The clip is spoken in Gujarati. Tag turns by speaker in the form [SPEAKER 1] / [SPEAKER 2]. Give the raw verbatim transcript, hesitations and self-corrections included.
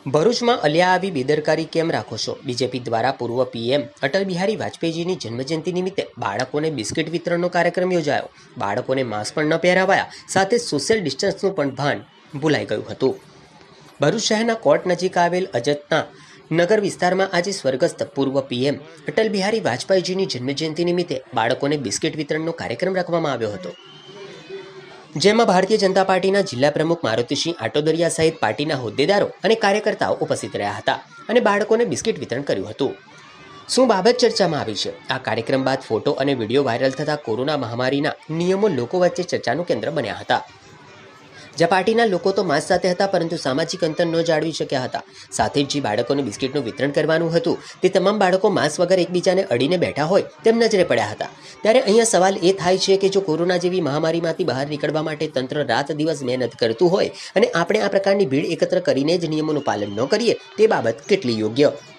[SPEAKER 1] ભરૂચમાં અલ્યા આવી બેદરકારી કેમ રાખો છો? બીજેપી દ્વારા પૂર્વ પીએમ અટલ બિહારી વાજપેયીજીની જન્મજયંતિ નિમિત્તે બાળકોને બિસ્કિટ વિતરણનો કાર્યક્રમ યોજાયો. બાળકોને માસ્ક પણ ન પહેરાવાયા, સાથે સોશિયલ ડિસ્ટન્સનું પણ ભાન ભૂલાઈ ગયું હતું. ભરૂચ શહેરના કોર્ટ નજીક આવેલ અજતના નગર વિસ્તારમાં આજે સ્વર્ગસ્થ પૂર્વ પીએમ અટલ બિહારી વાજપેયીજીની જન્મજયંતિ નિમિત્તે બાળકોને બિસ્કિટ વિતરણનો કાર્યક્રમ રાખવામાં આવ્યો હતો, જેમાં ભારતીય જનતા પાર્ટીના જિલ્લા પ્રમુખ મારુતિસિંહ આટોદરિયા સહિત પાર્ટીના હોદ્દેદારો અને કાર્યકર્તાઓ ઉપસ્થિત રહ્યા હતા અને બાળકોને બિસ્કિટ વિતરણ કર્યું હતું. શું બાબત ચર્ચામાં આવી છે? આ કાર્યક્રમ બાદ ફોટો અને વિડીયો વાયરલ થતા કોરોના મહામારીના નિયમો લોકો વચ્ચે ચર્ચાનું કેન્દ્ર બન્યા હતા. જ્યાં પાર્ટીના લોકો તો માસ્ક સાથે હતા, પરંતુ સામાજિક અંતર ન જાળવી શક્યા હતા. સાથે જ જે બાળકોને બિસ્કિટનું વિતરણ કરવાનું હતું તે તમામ બાળકો માસ્ક વગર એકબીજાને અડીને બેઠા હોય તેમ નજરે પડ્યા હતા. ત્યારે અહીંયા સવાલ એ થાય છે કે જો કોરોના જેવી મહામારીમાંથી બહાર નીકળવા માટે તંત્ર રાત દિવસ મહેનત કરતું હોય અને આપણે આ પ્રકારની ભીડ એકત્ર કરીને જ નિયમોનું પાલન ન કરીએ, તે બાબત કેટલી યોગ્ય?